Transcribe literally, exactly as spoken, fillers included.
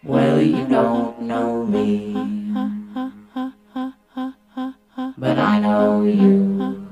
Well, you don't know me, but I know you.